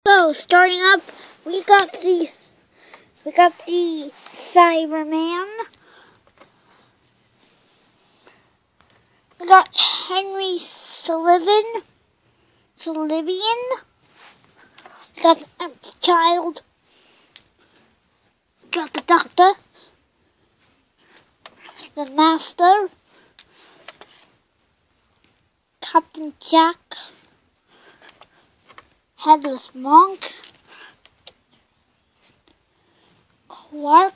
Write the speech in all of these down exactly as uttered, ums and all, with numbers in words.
So, starting up, we got the we got the Cyberman. We got Henry Sullivan, Sullivan. We got the Empty Child. We got the Doctor, the Master, Captain Jack, Headless Monk, Quark,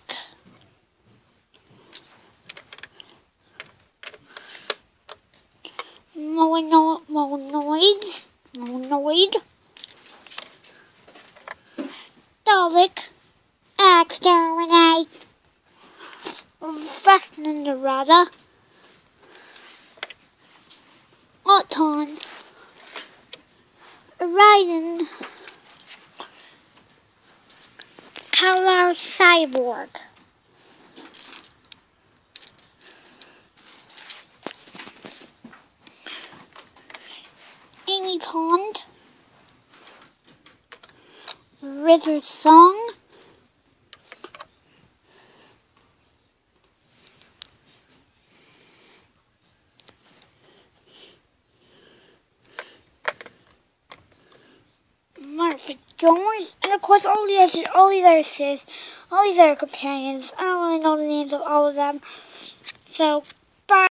Monoid, Monoid, Monoid, Dalek, Exterminate, Vestinarada, Auton, Raiden, Kevlar Cyborg, Amy Pond, River Song, Martha Jones, and of course all the other, all these other sis, all these other companions. I don't really know the names of all of them. So, bye.